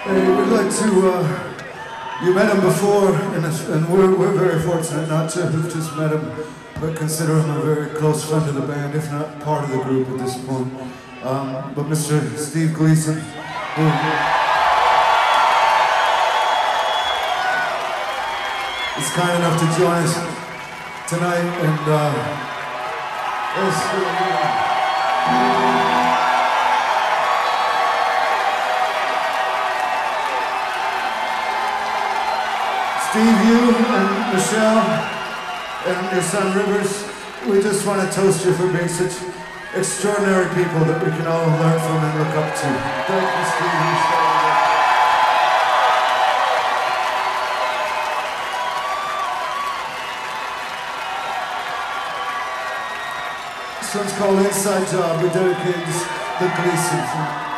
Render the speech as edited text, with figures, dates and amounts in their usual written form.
Hey, we'd like to, you met him before, and we're very fortunate not to have just met him, but consider him a very close friend of the band, if not part of the group at this point. But Mr. Steve Gleason, who is kind enough to join us tonight, and Steve, you and Michelle and your son Rivers, we just want to toast you for being such extraordinary people that we can all learn from and look up to. Thank you, Steve and Michelle. This one's called Inside Job. We dedicate this to Gleason.